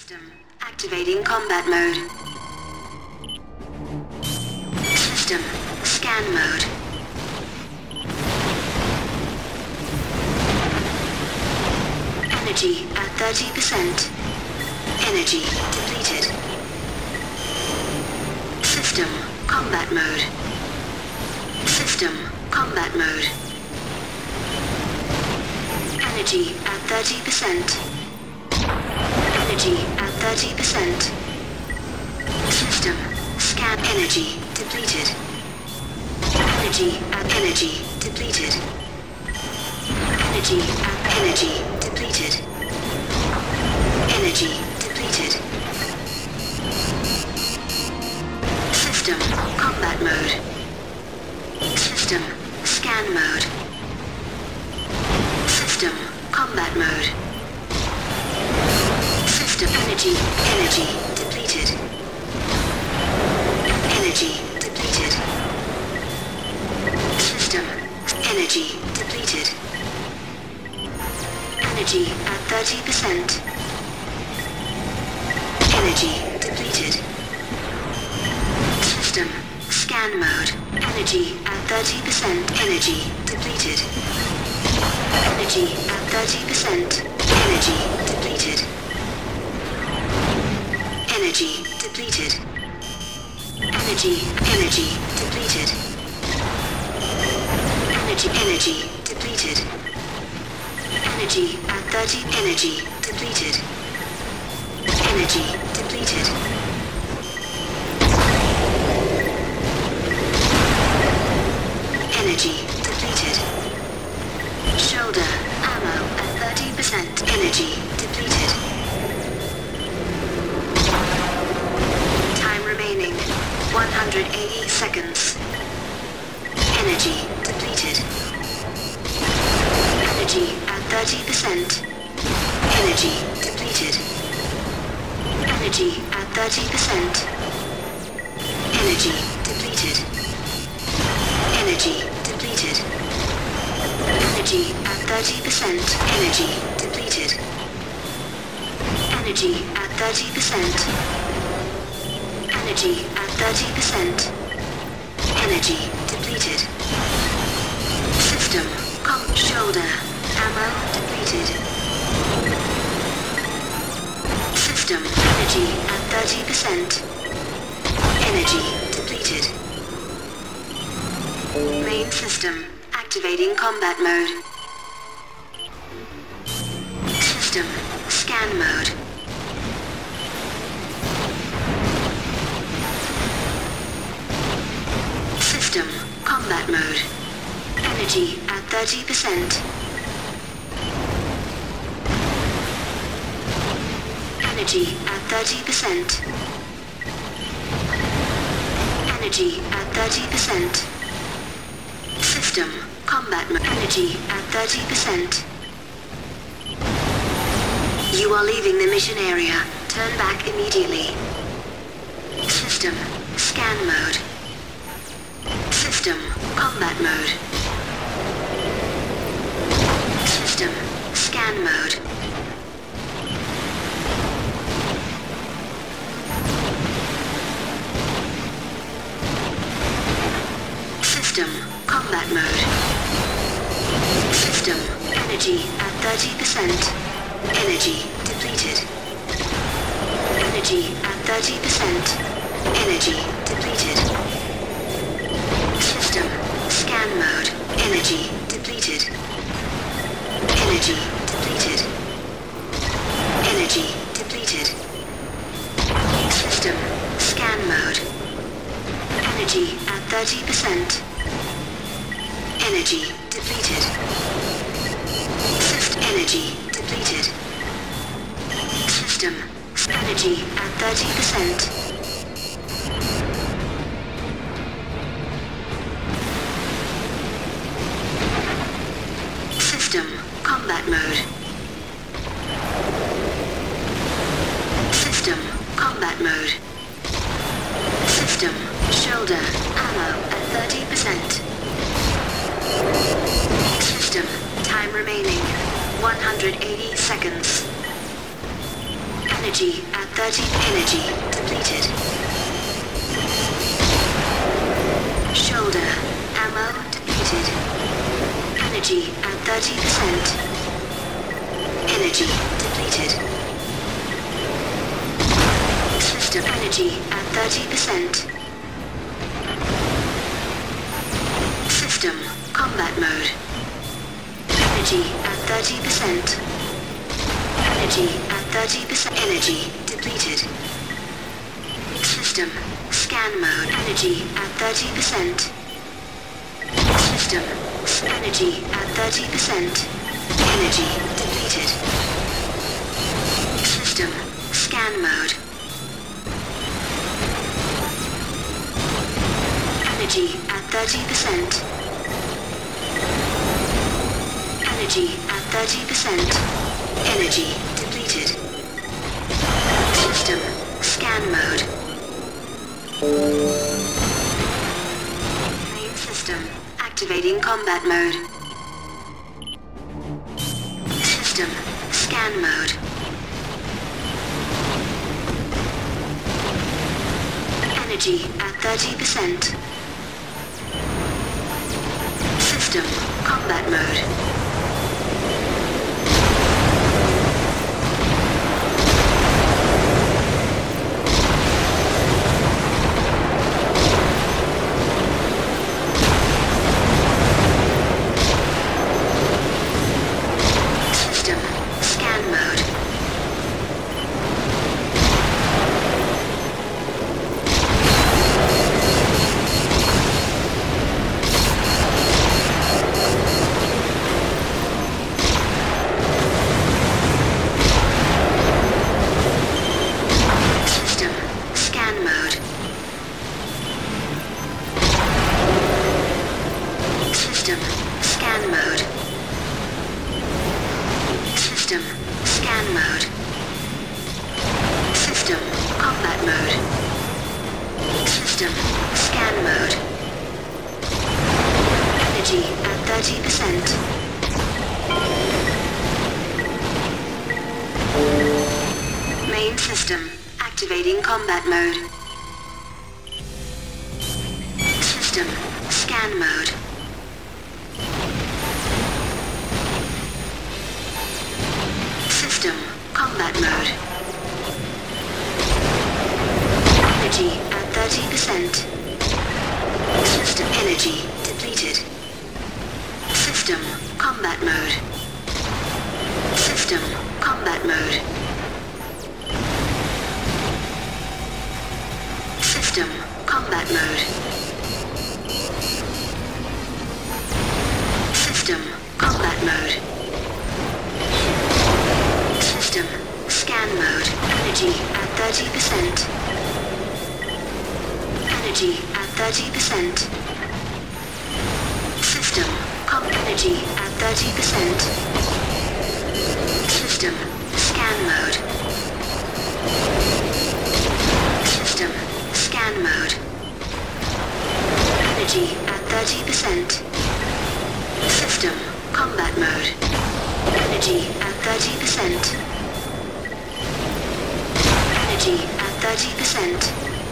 System activating combat mode. System scan mode. Energy at 30%. Energy depleted. System combat mode. System combat mode. Energy at 30%. Energy at 30%. System scan energy depleted. Energy at energy depleted. Energy at energy depleted. Energy depleted. System combat mode. System scan mode. System combat mode. System energy depleted. Energy depleted. System energy depleted. Energy at 30%. Energy depleted. System scan mode. Energy at 30%. Energy depleted. Energy at 30%. Energy depleted. Energy depleted. Energy depleted. Energy depleted. Energy at 30. Energy depleted. Energy depleted. Energy depleted. Shoulder ammo at 30%. Energy depleted. Time remaining 180 seconds. Energy depleted. Energy at 30%. Energy depleted. Energy at 30%. Energy depleted. Energy depleted. Energy at 30%. Energy depleted. Energy at 30%. Energy at 30%. Energy depleted. System shoulder ammo depleted. System energy at 30%. Energy depleted. Main system activating combat mode. System scan mode. System combat mode. Energy at 30%. Energy at 30%. Energy at 30%. System combat mode. Energy at 30%. You are leaving the mission area. Turn back immediately. System scan mode. System combat mode. System scan mode. System combat mode. System energy at 30%. Energy depleted. Energy at 30%. Energy depleted. System scan mode. Energy depleted. Energy depleted. Energy depleted. System scan mode. Energy at 30%. Energy depleted. System energy depleted. System energy at 30%. System combat mode. System combat mode. System shoulder ammo at 30%. System time remaining 180 seconds. Energy at 30. Energy depleted. Shoulder. Ammo depleted. Energy at 30%. Energy depleted. System energy at 30%. System combat mode. Energy at 30%. Energy at 30%. Energy depleted. System scan mode. Energy at 30%. System energy at 30%. Energy depleted. System scan mode. Energy at 30%. Energy at 30%. Energy depleted. System scan mode. Main system activating combat mode. System scan mode. Energy at 30%. System combat mode. Main system activating combat mode. System scan mode. System combat mode. Energy at 30%. System energy depleted. System combat mode. System combat mode. System combat mode. System combat mode. System scan mode. Energy at 30%. Energy at 30%. System energy at 30%. System scan mode. System scan mode. Energy at 30%. System combat mode. Energy at 30%. Energy at 30%.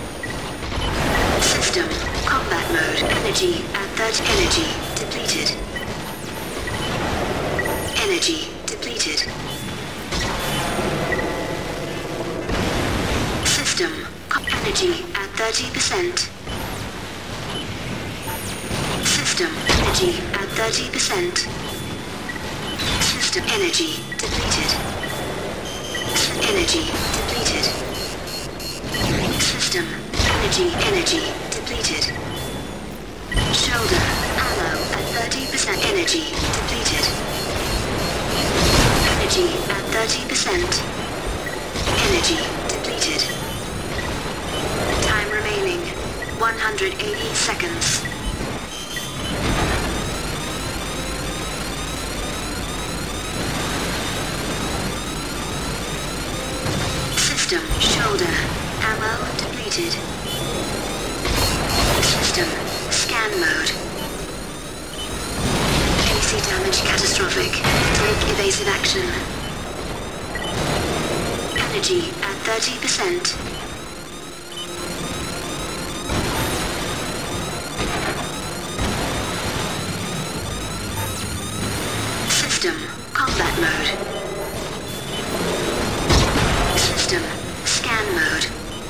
System combat mode. Energy at 30. Energy depleted. Energy depleted. System energy at 30%. System energy at 30%. System energy depleted. Energy depleted. System energy depleted. Shoulder ammo at 30%. Energy depleted. Energy at 30%. Energy depleted. Time remaining 180 seconds. System shoulder ammo depleted. System scan mode. AC damage catastrophic. Take evasive action. Energy at 30%. System combat mode. System scan mode.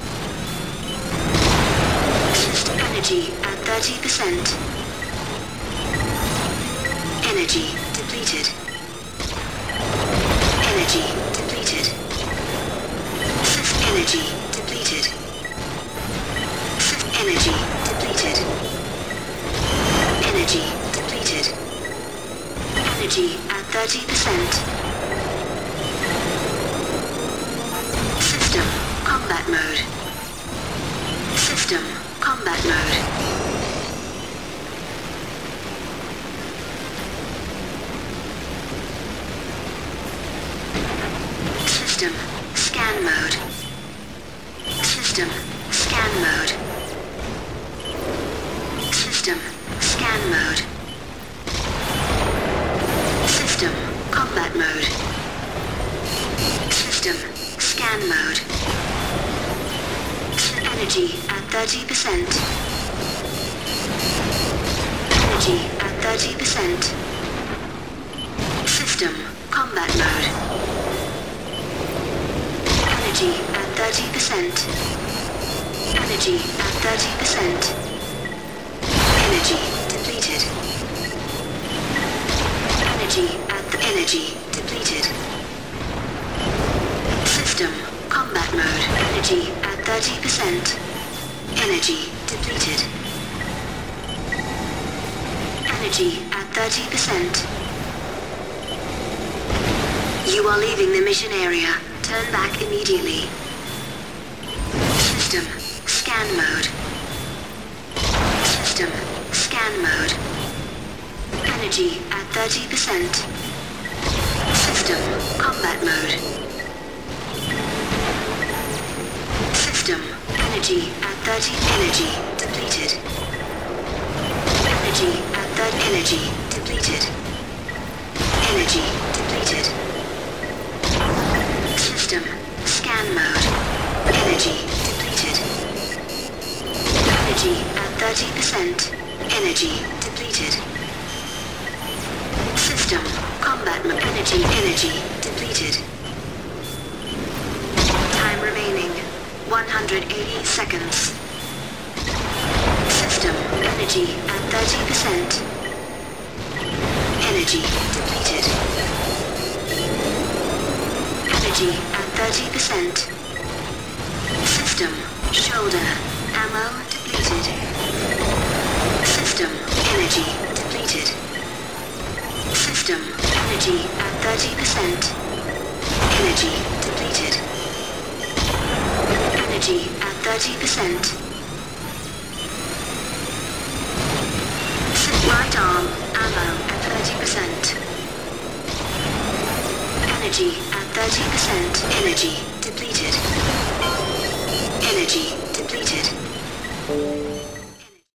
System energy at 30%. Energy depleted. Energy depleted. System energy depleted. System energy depleted. Energy depleted. Energy at 30%. System combat mode. System combat mode. System scan mode. System scan mode. System scan mode. System combat mode. System scan mode. Energy at 30%. Energy at 30%. System combat mode. Energy at 30%. Energy at 30%. Energy depleted. Energy at the energy depleted. System combat mode. Energy at 30%. Energy depleted. Energy at 30%. You are leaving the mission area. Turn back immediately. System scan mode. System scan mode. Energy at 30%. System combat mode. System energy at 30. Energy depleted. Energy at 30. Energy depleted. Energy depleted. System scan mode. Energy depleted. Energy at 30%. Energy depleted. System combat mode. Energy depleted. Time remaining 180 seconds. System energy at 30%. Energy depleted. Energy at 30%. System shoulder ammo depleted. System energy depleted. System energy at 30%. Energy depleted. Energy at 30%. Right arm ammo at 30%. Energy at 30%. Energy depleted. Energy depleted.